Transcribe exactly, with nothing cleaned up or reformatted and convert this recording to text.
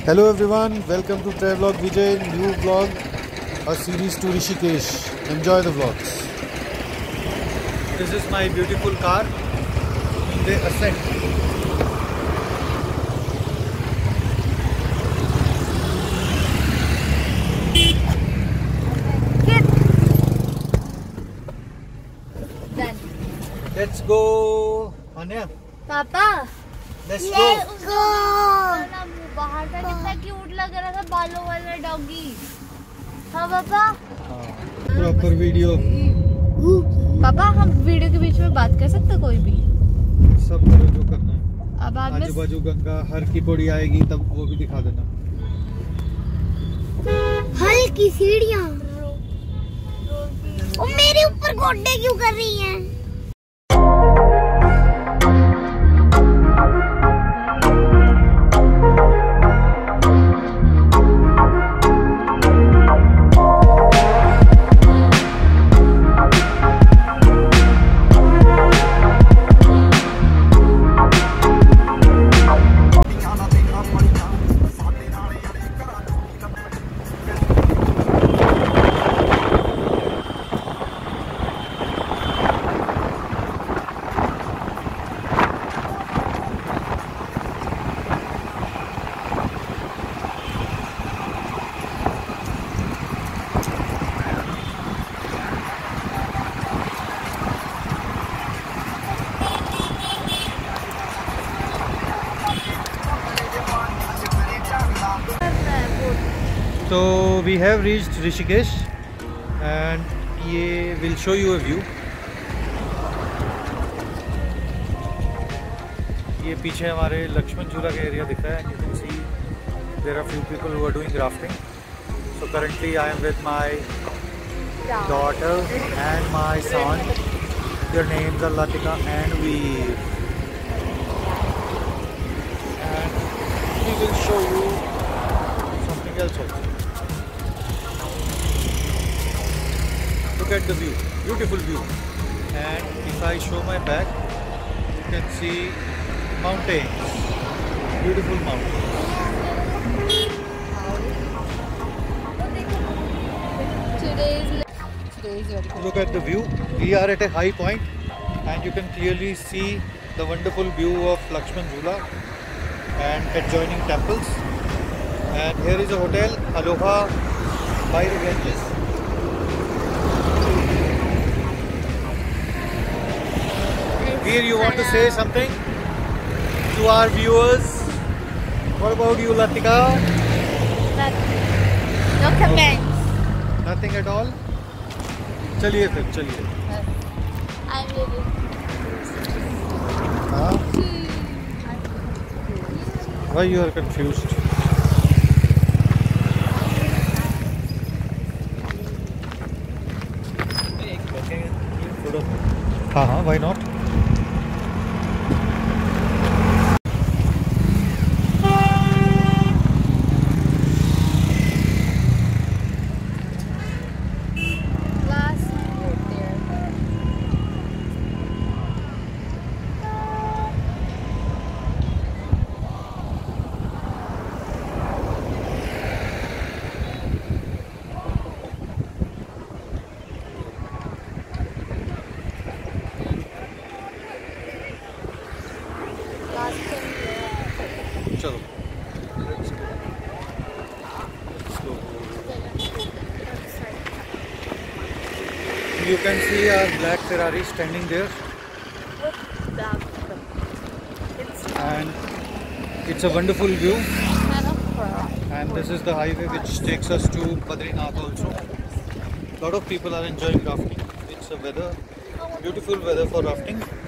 Hello everyone, welcome to Travelog Vijay, new vlog, a series to Rishikesh. Enjoy the vlogs. This is my beautiful car, the Ascent. Done. Let's go, Anya. Papa. Let's go. Let's go. बाहर था कितना cute लग रहा था बालों वाला doggy. हाँ पापा। Proper video. पापा हम वीडियो के बीच में बात कर सकते कोई भी? सब करो जो करना है। अब बाद में आजू बाजू गंगा हर की पौड़ी आएगी तब वो भी दिखा देना। हल्की सीढ़ियाँ। वो मेरे ऊपर गोड्डे क्यों कर रही हैं? So we have reached Rishikesh and ये will show you a view. ये पीछे हमारे लक्ष्मण झूला का एरिया दिख रहा है. You can see there are few people who are doing rafting. So currently I am with my daughter and my son. Their names are Latika and Veer. And we will show you something else also. Look at the view, beautiful view. And if I show my back, you can see mountains, beautiful mountains. Today is today is very good. Look at the view. We are at a high point and you can clearly see the wonderful view of Lakshman Jhula and adjoining temples. And here is a hotel, Aloha by the Ganges. Here you want to say something to our viewers? What about you, Latika? Nothing. No comments. Nothing at all? चलिए फिर चलिए. I'm ready. हाँ? Why you are confused? हाँ हाँ, why not? चलो you can see our black Ferrari standing there and it's a wonderful view and this is the highway which takes us to Badrinath also. A lot of people are enjoying rafting. It's a weather, beautiful weather for rafting.